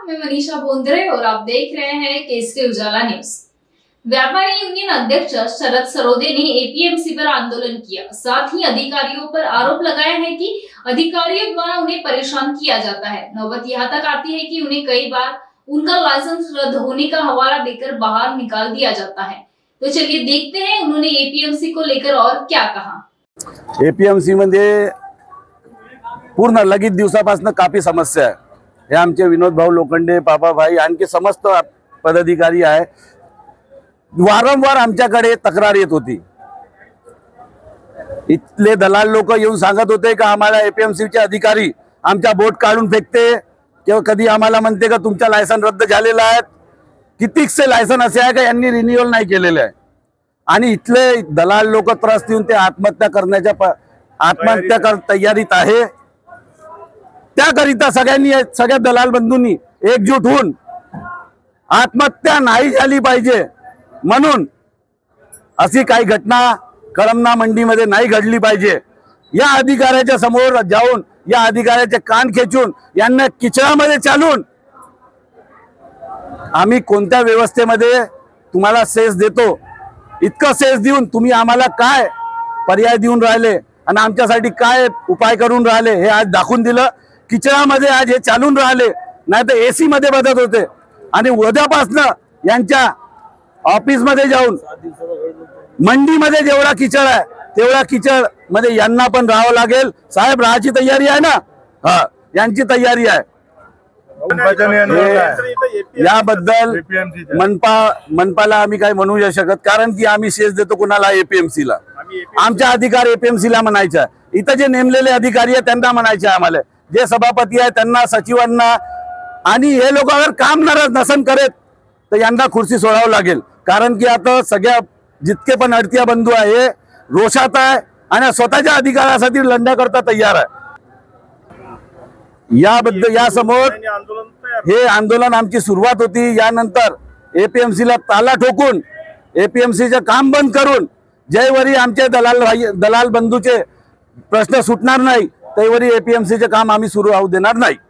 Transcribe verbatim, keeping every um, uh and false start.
मैं मनीषा बोंद्रे और आप देख रहे हैं केसरी उजाला न्यूज। व्यापारी यूनियन अध्यक्ष शरद सरोदे ने एपीएमसी पर आंदोलन किया। साथ ही अधिकारियों पर आरोप लगाया है कि अधिकारियों द्वारा उन्हें परेशान किया जाता है। नौबत यहाँ तक आती है कि उन्हें कई बार उनका लाइसेंस रद्द होने का हवाला देकर बाहर निकाल दिया जाता है। तो चलिए देखते हैं उन्होंने एपीएमसी को लेकर और क्या कहा। एपीएमसी मध्ये पूर्ण लगीत दिवसापासून काफी समस्या आहे। हे आमचे विनोद भाऊ लोखंडे, पापा भाई आणखी समस्त पदाधिकारी आहे। वारंवार आमच्याकडे तक्रार येत होती। इथले दलाल लोक येऊन सांगत होते की आम्हाला एपीएमसी चे अधिकारी आमच्या बोट काढून फेकते किंवा कधी आम्हाला म्हणते का तुमचा लायसन रद्द झालेला आहे। कितीकसे लायसन असे आहे का यांनी रिन्यूअल नाही केलेले आहे आणि इथले दलाल लोक त्रस्त येऊन ते आत्महत्या करण्याच्या आत्महत्या कर तयारीत आहे। त्याकरिता सगळ्यांनी सगळ्या दलाल बंधूंनी एकजूट होऊन आत्महत्या नाही झाली पाहिजे म्हणून अशी काही घटना कळमना मंडीमध्ये नाही घडली पाहिजे। या अधिकाऱ्याच्या समोर जाऊन या अधिकाऱ्याचे कान खेचून यांना किचडामध्ये चालून आम्ही कोणत्या व्यवस्थेमध्ये तुम्हाला सेस देतो इतकं सेस देऊन तुम्ही आम्हाला काय पर्याय देऊन राहिले आणि आमच्यासाठी काय उपाय करून राहिले हे आज दाखवून दिलं। किचडामध्ये आज हे चालून राहिले, नाही तर एसी मध्ये बदलत होते आणि उद्यापासून यांच्या ऑफिस मध्ये जाऊन मंडीमध्ये जेवढा किचड आहे तेवढा किचड मध्ये यांना पण राहावं लागेल। साहेब राहायची तयारी आहे ना? हा, यांची तयारी आहे। याबद्दल मनपा मनपाला आम्ही काय म्हणू नाही शकत, कारण की आम्ही शेष देतो कुणाला? एपीएमसी ला। आमचा अधिकार एपीएमसी ला म्हणायचा। इथं जे नेमलेले अधिकारी आहेत त्यांना म्हणायचे, आम्हाला जे सभापती आहे त्यांना, सचिवांना, आणि हे लोक अगर काम नसन करत तर यांना खुर्ची सोडावं लागेल। कारण की आता सगळ्या जितके पण अडतिया बंधू आहे रोषात आहे आणि स्वतःच्या अधिकारासाठी लढण्याकरता तयार आहे। याबद्दल या समोर हे आंदोलन आमची सुरुवात होती। यानंतर एपीएमसी ला ताला ठोकून एपीएमसी चे काम बंद करून जयवरी आमचे दलाल दलाल बंधूचे प्रश्न सुटणार नाही त्यावरी एपीएमसी चे काम आम्ही सुरू होऊ देणार नाही।